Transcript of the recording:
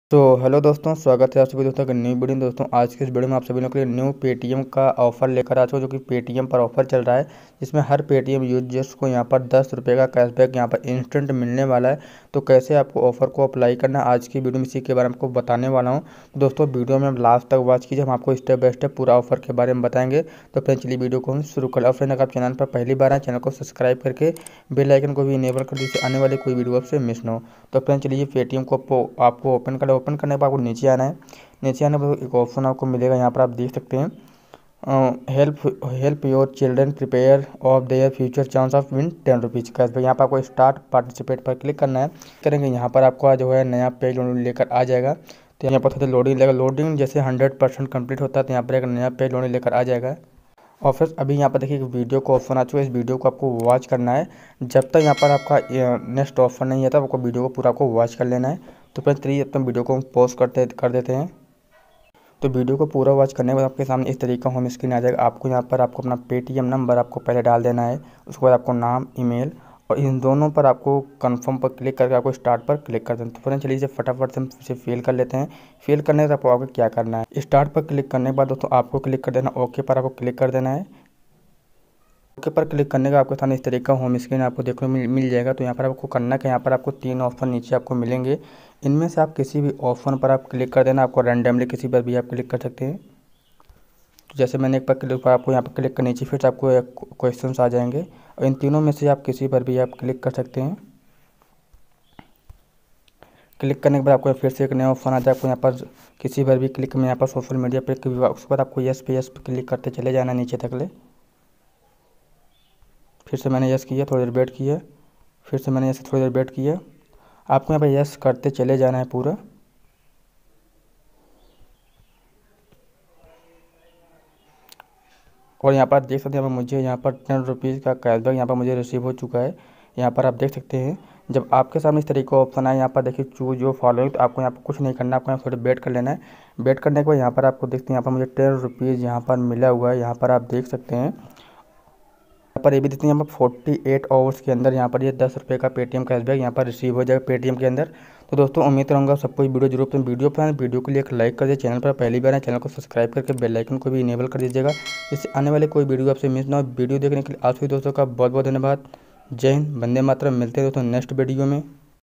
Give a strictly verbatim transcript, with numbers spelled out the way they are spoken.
तो हेलो दोस्तों, स्वागत है आप सभी दोस्तों का न्यू वीडियो में। दोस्तों आज के इस वीडियो में आप सभी लोगों के लिए न्यू पेटीएम का ऑफर लेकर आ चुका हूं, जो कि पेटीएम पर ऑफर चल रहा है, जिसमें हर पेटीएम यूजर्स को यहां पर दस रुपये का कैशबैक यहां पर इंस्टेंट मिलने वाला है। तो कैसे आपको ऑफर को अप्लाई करना है आज की वीडियो में इसी के बारे में आपको बताने वाला हूँ। तो दोस्तों वीडियो में हम लास्ट तक वॉच कीजिए, हम आपको स्टेप बाय स्टेप पूरा ऑफर के बारे में बताएंगे। तो फ्रेंड चलिए वीडियो को हम शुरू करें। और फ्रेंड अगर आप चैनल पर पहली बार आए, चैनल को सब्सक्राइब करके बेल आइकन को भी इनेबल कर दीजिए, आने वाले कोई वीडियो आपसे मिस ना हो। तो फ्रेंड चलिए पेटीएम को आपको ओपन कर ओपन करने के बाद आपको नीचे आना है। नीचे आने पर एक ऑप्शन आपको मिलेगा, यहाँ पर आप देख सकते हैं help help your children prepare of their future chance of win ten rupees cashback. यहाँ पर आपको स्टार्ट पार्टिसिपेट पर क्लिक करना है। करेंगे यहाँ पर आपको जो है नया पेज लेकर आ जाएगा। तो यहाँ पर थोड़ा लोडिंग लगेगा। लोडिंग जैसे हंड्रेड परसेंट कम्प्लीट होता है तो यहाँ पर एक नया पेज लोडिंग लेकर आ जाएगा। और फिर अभी यहाँ पर देखिए एक वीडियो को ऑप्शन आ चुका है, इस वीडियो को आपको वॉच करना है। जब तक यहाँ पर आपका नेक्स्ट ऑप्शन नहीं आता आपको वीडियो को पूरा आपको वॉच कर लेना है। तो फ्रेंड्स चलिए अब तक वीडियो को पॉज करते कर देते हैं। तो वीडियो को पूरा वॉच करने के बाद आपके सामने इस तरीके का होम स्क्रीन आ जाएगा। आपको यहाँ पर आपको अपना पेटीएम नंबर आपको पहले डाल देना है, उसके बाद आपको नाम, ईमेल, और इन दोनों पर आपको कंफर्म पर क्लिक करके आपको स्टार्ट पर क्लिक कर देना। तो फ्रेंड्स चलिए इसे फटाफट से हम इसे फिल कर लेते हैं। फिल करने से आपको आपको क्या करना है, स्टार्ट पर क्लिक करने के बाद दोस्तों आपको क्लिक कर देना, ओके पर आपको क्लिक कर देना है। ओके पर क्लिक करने का आपके सामने इस तरीके का होम स्क्रीन आपको देखने को मिल, मिल जाएगा। तो यहाँ पर आपको करना है कि यहाँ पर आपको तीन ऑप्शन नीचे आपको मिलेंगे, इनमें से आप किसी भी ऑप्शन पर आप क्लिक कर देना। आपको रैंडमली किसी पर भी आप क्लिक कर सकते हैं। तो जैसे मैंने एक पर क्लिक पर आपको यहाँ पर क्लिक कर नीचे फिर आपको क्वेश्चन आ जाएंगे, और इन तीनों में से आप किसी पर भी आप क्लिक कर सकते हैं। क्लिक करने के बाद आपको फिर से एक नया ऑप्शन आ जाए, आपको यहाँ पर किसी पर भी क्लिक में यहाँ पर सोशल मीडिया पर, उसके बाद आपको यस पे यस पे क्लिक करते चले जाना नीचे तक ले। फिर से मैंने यस किया, थोड़ी देर वेट किया, फिर से मैंने यस थोड़ी देर वेट किया। आपको यहाँ पर यस करते चले जाना है पूरा। और यहाँ पर देख सकते हैं मुझे यहाँ पर टेन रुपीज़ का कैशबैक यहाँ पर मुझे रिसीव हो चुका है। यहाँ पर आप देख सकते हैं जब आपके सामने इस तरीके का ऑप्शन आए, यहाँ पर देखिए चूज जो फॉलोइंग, तो आपको यहाँ पर कुछ नहीं करना, आपको यहाँ थोड़ा वेट कर लेना है। वेट करने के बाद यहाँ पर आपको देखते हैं यहाँ पर मुझे टेन रुपीज़ यहाँ पर मिला हुआ है। यहाँ पर आप देख सकते हैं यहाँ पर ये भी देखते हैं यहाँ पर फोर्टी एट आवर्स के अंदर यहाँ पर ये दस रुपये का पेटीएम कैशबैक यहाँ पर रिसीव हो जाएगा पेटीएम के अंदर। तो दोस्तों उम्मीद रहूँगा सबको वीडियो जरूर पसंद। वीडियो पसंद वीडियो के लिए एक लाइक कर दीजिए, चैनल पर पहली बार है चैनल को सब्सक्राइब करके बेल आइकन को भी इनेबल कर दीजिएगा, इससे आने वाले कोई वीडियो आपसे मिस ना हो। वीडियो देखने के लिए आप सभी दोस्तों का बहुत बहुत धन्यवाद। जय हिंद, वंदे मातरम। मिलते हैं दोस्तों नेक्स्ट वीडियो में।